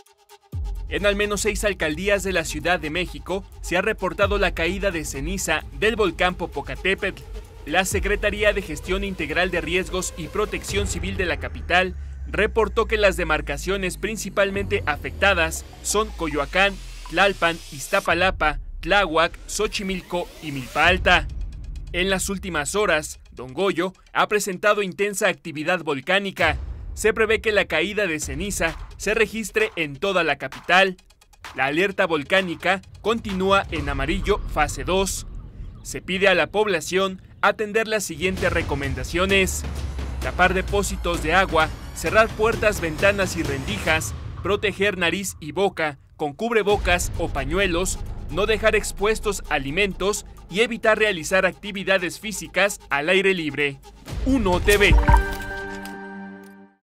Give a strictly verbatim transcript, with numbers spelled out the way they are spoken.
En al menos seis alcaldías de la Ciudad de México se ha reportado la caída de ceniza del volcán Popocatépetl. La Secretaría de Gestión Integral de Riesgos y Protección Civil de la capital reportó que las demarcaciones principalmente afectadas son Coyoacán, Tlalpan, Iztapalapa, Tláhuac, Xochimilco y Milpa Alta. En las últimas horas, Don Goyo ha presentado intensa actividad volcánica. Se prevé que la caída de ceniza se registre en toda la capital. La alerta volcánica continúa en amarillo fase dos. Se pide a la población atender las siguientes recomendaciones: tapar depósitos de agua, cerrar puertas, ventanas y rendijas, proteger nariz y boca con cubrebocas o pañuelos, no dejar expuestos alimentos y evitar realizar actividades físicas al aire libre. uno T V